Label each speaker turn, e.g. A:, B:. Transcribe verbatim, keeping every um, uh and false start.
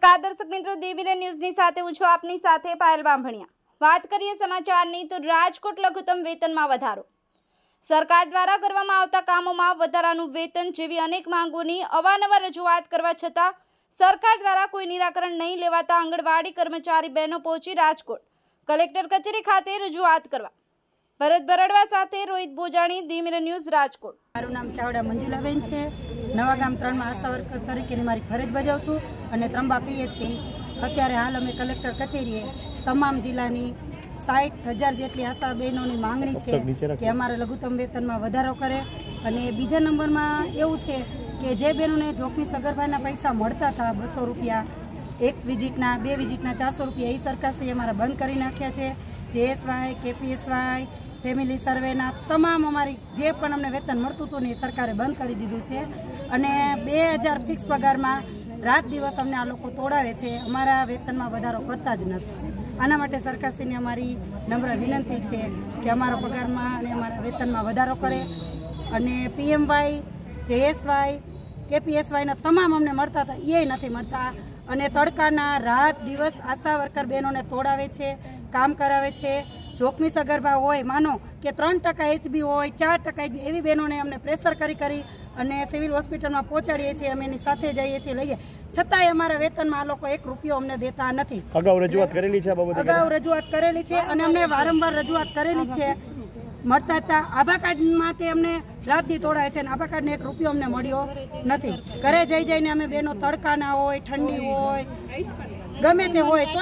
A: નમસ્કાર દર્શક મિત્રો, દીવીરે ન્યૂઝની સાથે હું છું આપની સાથે પાયલ બાંભણિયા। વાત કરીએ સમાચારની તો રાજકોટ લઘુત્તમ વેતનમાં વધારો। સરકાર દ્વારા કરવામાં આવતા કામોમાં વધારાનું વેતન જેવી અનેક માંગોની અવારનવાર રજૂઆત કરવા છતાં સરકાર દ્વારા કોઈ નિરાકરણ નહીં લેવાતા આંગણવાડી કર્મચારી બહેનો પહોંચી રાજકોટ કલેક્ટર કચેરી ખાતે રજૂઆત કરવા। ભરત બરડવા સાથે રોહિત બોજાણી, દીવીરે ન્યૂઝ, રાજકોટ।
B: મારું નામ ચાવડા મંજુલાબેન છે। નવાગામ ત્રણ માં આશા વર્કર તરીકેની મારી ફરજ બજાવું છું અને ત્રંબા પીએચસી અત્યારે હાલ અમે કલેક્ટર કચેરીએ તમામ જિલ્લાની સાઠ હજાર જેટલી આશા બહેનોની માંગણી છે કે અમારે લઘુત્તમ વેતનમાં વધારો કરે। અને બીજા નંબરમાં એવું છે કે જે બહેનોને જોખમી સગર્ભાના પૈસા મળતા હતા બસો રૂપિયા એક વિઝિટના, બે વિઝિટના ચારસો રૂપિયા, એ સરકારશ્રીએ અમારા બંધ કરી નાખ્યા છે। જેએસવાય, કેપીએસવાય, ફેમિલી સર્વેના તમામ અમારી જે પણ અમને વેતન મળતું હતું ને એ સરકારે બંધ કરી દીધું છે। અને બે હજાર ફિક્સ પગારમાં રાત દિવસ અમને આ લોકો તોડાવે છે, અમારા વેતનમાં વધારો કરતા જ નથી। આના માટે સરકારશ્રીને અમારી નમ્ર વિનંતી છે કે અમારા પગારમાં અને અમારા વેતનમાં વધારો કરે। અને પીએમવાય, જેએસવાય, કેપીએસવાયના તમામ અમને મળતા હતા એ નથી મળતા અને તડકાના રાત દિવસ આશા વર્કર બહેનોને તોડાવે છે, કામ કરાવે છે। જોખમી સગર્ભા હોય, માનો કે ત્રણ ટકા એચબી હોય, ચાર ટકા એચબી, એવી બહેનોને અમને પ્રેશર કરી કરી અને સિવિલ હોસ્પિટલમાં પહોંચાડીએ છીએ, અમે એની સાથે જઈએ છીએ, લઈએ, છતાંય અમારા વેતનમાં આ લોકો એક રૂપિયો અમને દેતા નથી।
C: અગાઉ રજૂઆત કરેલી છે,
B: અગાઉ રજૂઆત કરેલી છે અને અમને વારંવાર રજૂઆત કરેલી છે, મળતા હતા। આભા કાર્ડમાં તે અમને રાતથી તોડાય છે અને આભા કાર્ડને એક રૂપિયો અમને મળ્યો નથી। ઘરે જઈ જઈને અમે બહેનો તડકાના હોય, ઠંડી હોય, ગમે તે હોય